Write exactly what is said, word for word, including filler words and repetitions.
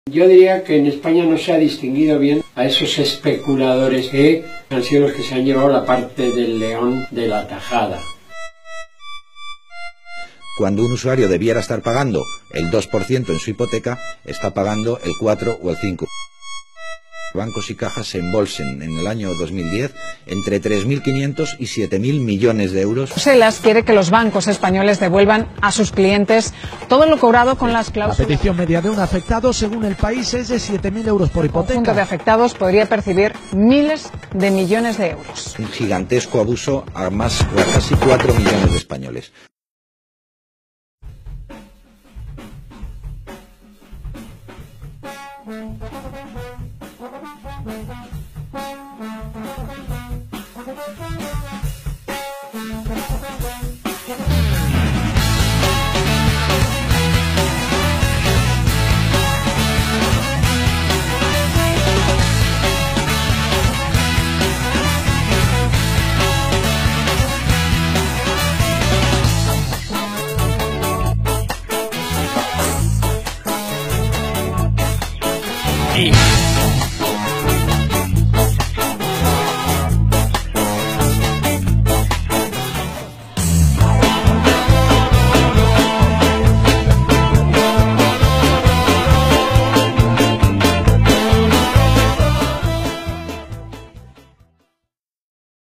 Yo diría que en España no se ha distinguido bien a esos especuladores que han sido los que se han llevado la parte del león de la tajada. Cuando un usuario debiera estar pagando el dos por ciento en su hipoteca, está pagando el cuatro o el cinco por ciento. Bancos y cajas se embolsen en el año dos mil diez entre tres mil quinientos y siete mil millones de euros. Bruselas quiere que los bancos españoles devuelvan a sus clientes todo lo cobrado con las cláusulas. La petición media de un afectado, según el país, es de siete mil euros por hipoteca. El conjunto de afectados podría percibir miles de millones de euros. Un gigantesco abuso a más o a casi cuatro millones de españoles. Thank you.